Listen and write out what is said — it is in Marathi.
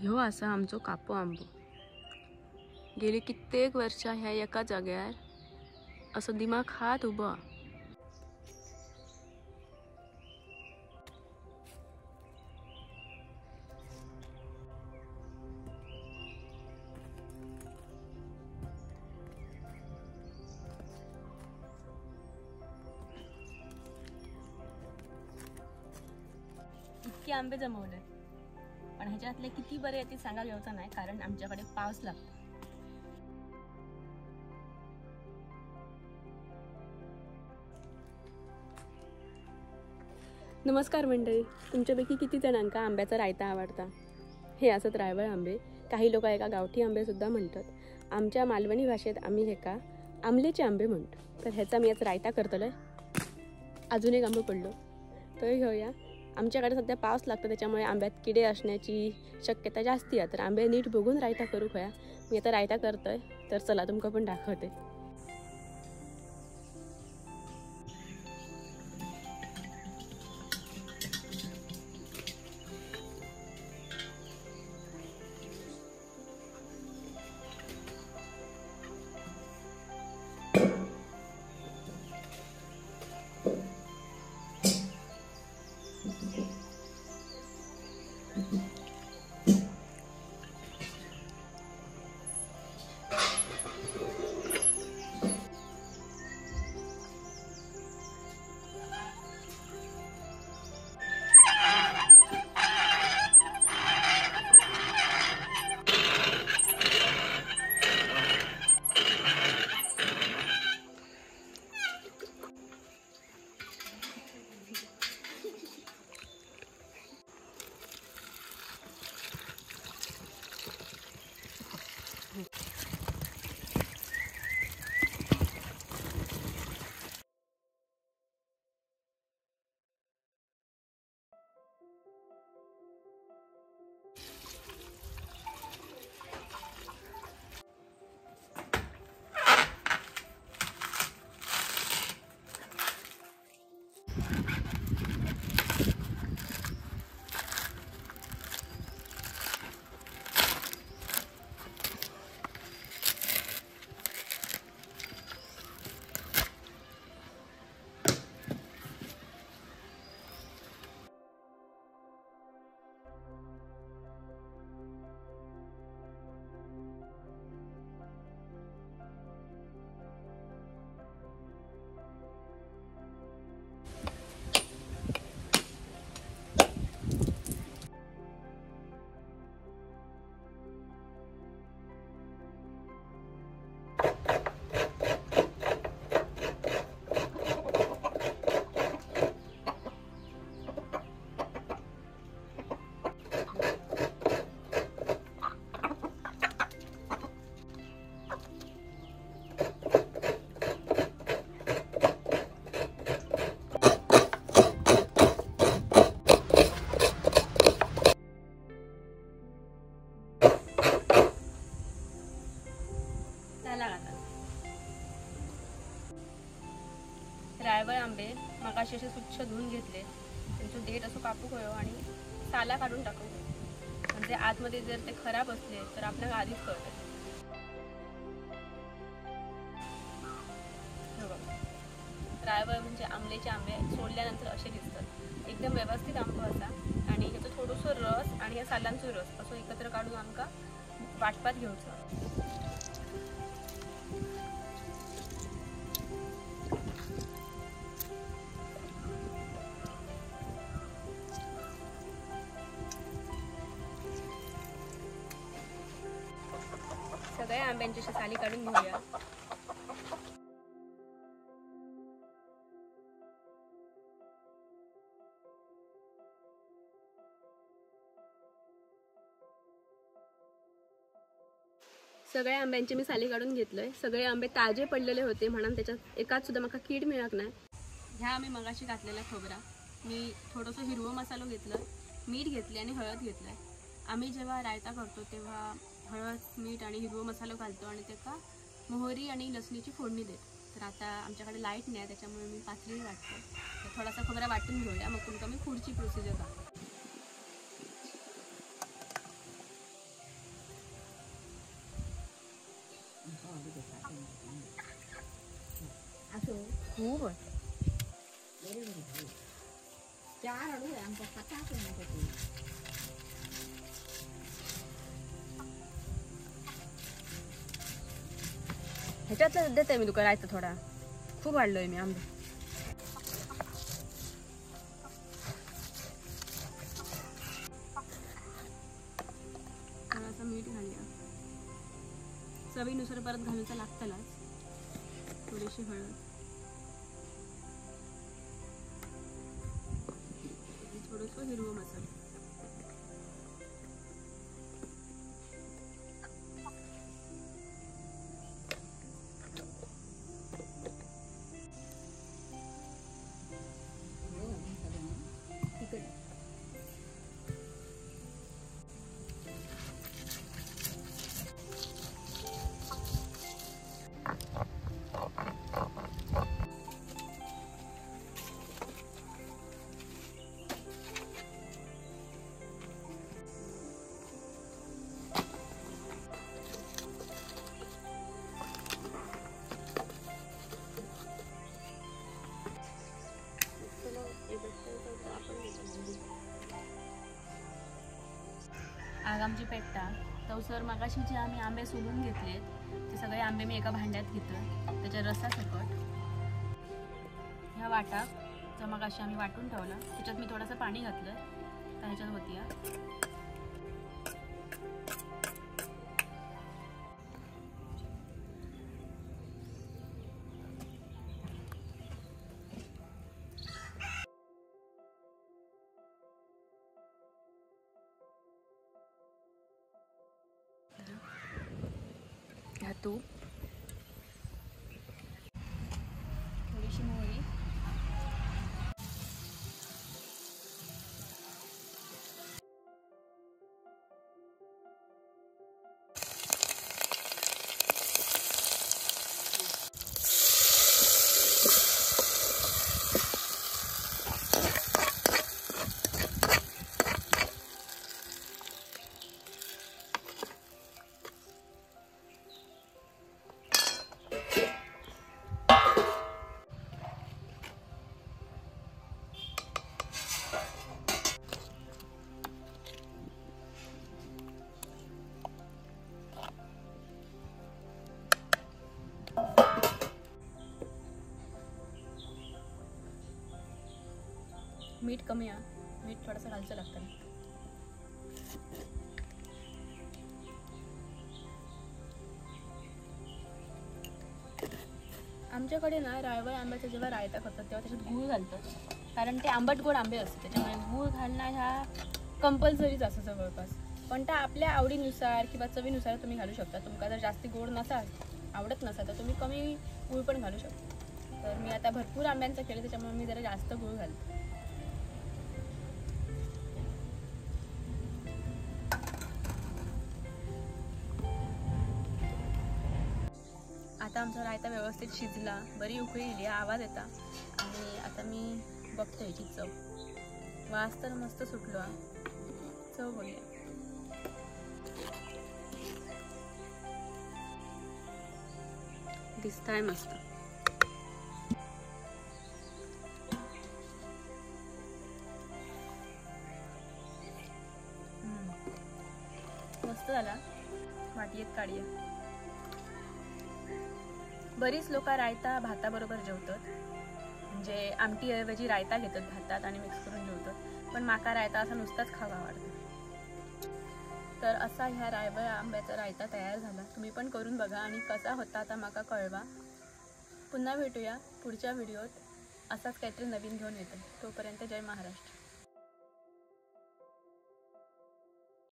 ह्यो असा आमचो कापो आंबो। गेली कित्येक वर्षा ह्या एका जाग्यार असो दिमाग खात उबो। इतके आंबे जमवले, पण ह्याच्यातले किती बरे आहेत ते सांगा घ्यायचं नाही, कारण आमच्याकडे पाऊस लागतो। नमस्कार मंडळी, तुमच्यापैकी किती जणांका आंब्याचा रायता आवडता? हे असत रायवळ आंबे, काही लोक एका गावठी आंबे सुद्धा म्हणतात। आमच्या मालवणी भाषेत आम्ही हेका आमलेचे आंबे म्हणतो। तर ह्याचा मी आज रायता करतलोय। अजून एक आंबे पडलो तर घेऊया। आमच्याकडे सध्या पाऊस लागतो, त्याच्यामुळे आंब्यात किडे असण्याची शक्यता जास्ती आहे। तर आंबे नीट बघून रायता करू होया। मी आता रायता करतोय, तर चला तुमका पण दाखवते। रायवळ आंबे मगाशी असे स्वच्छ धुवून घेतले, त्यांचं देठ असं कापूक होयो आणि साला काढून टाकू, म्हणजे आतमध्ये जर ते खराब असले तर आपल्याला आधीच कळतं। रायवळ म्हणजे आंबल्याचे आंबे सोडल्यानंतर असे दिसतात, एकदम व्यवस्थित आंबो असा। आणि ह्याचं थोडंसं रस आणि ह्या सालांचो रस असं एकत्र काढून आमका वाटपात घेऊचं। सगळ्या आंब्यांची साली काढून घेऊया। सगळ्या आंब्यांचे मी साली काढून घेतलंय। सगळे आंबे ताजे पडलेले होते, म्हणून त्याच्यात एकाच सुद्धा मला कीड मिळत नाही। ह्या आम्ही मगाशी घातलेला खोबरा, मी थोडंसं हिरवा मसाला घेतलं, मीठ घेतले आणि हळद घेतलंय। आम्ही जेव्हा रायता करतो तेव्हा हळद, मीठ आणि हिरवा मसाला घालतो आणि त्याका मोहरी आणि लसणीची फोडणी देतो। तर आता आमच्याकडे लाईट नाही, त्याच्यामुळे मी पातळी वाटते। तर थोडासा खोबरा वाटून घेऊया, मग तुमका मी पुढची प्रोसिजर दाखवते। खूप आहे. ह्याच्यातलं देते मी तुका रायता थोडा. खूप वाढलोय मी आंबे. थोडासा मीठ घालूया. चवीनुसार परत घालूचा लागतलाच. थोडीशी हळद, थोडंसं हिरवं मसाला. आग आमची पेटता तवसर मगाशी जे आम्ही आंबे सोलून घेतलेत ते सगळे आंबे मी एका भांड्यात घेतले. त्याच्या रसासकट ह्या वाटा जो मगाशी आम्ही वाटून ठेवला त्याच्यात मी थोडंसं पाणी घातलं तर ह्याच्यात होती. तूप, थोडीशी मोहरी, मीठ कमी आहे. मीठ थोडंसं घालचं लागतं. आमच्याकडे ना रायवळ आंब्याचा जेव्हा रायता करतात तेव्हा त्याच्यात गूळ घालतात. कारण ते आंबट गोड आंबे असतात त्याच्यामुळे गूळ घालणं ह्या कंपल्सरीच असं जवळपास. पण त्या आपल्या आवडीनुसार किंवा चवीनुसार तुम्ही घालू शकता. तुमका जर जास्त गोड नसाल आवडत नसाल तर तुम्ही कमी गूळ पण घालू शकता. तर मी आता भरपूर आंब्यांचं केलं त्याच्यामुळे मी जरा जास्त गूळ घालते. आता आमचा रायता व्यवस्थित शिजला, बरी उकळी दिली, आवाज येता. आणि आता मी बघते ह्याची चव. वास तर मस्त सुटलो. चव बघूया. दिसताय मस्त. मस्त झाला. वाटीत काढूया. बरीच लोक रायता भाताबरोबर जेवतात. म्हणजे आमटीऐवजी रायता घेतात भातात आणि मिक्स करून जेवतात. पण माका रायता असा नुसताच खावा आवडतो. तर असा ह्या रायवळ आंब्याचा रायता तयार झाला. तुम्ही पण करून बघा आणि कसा होता आता माका कळवा. पुन्हा भेटूया पुढच्या व्हिडिओत. असाच काहीतरी नवीन घेऊन येतो. तोपर्यंत जय महाराष्ट्र.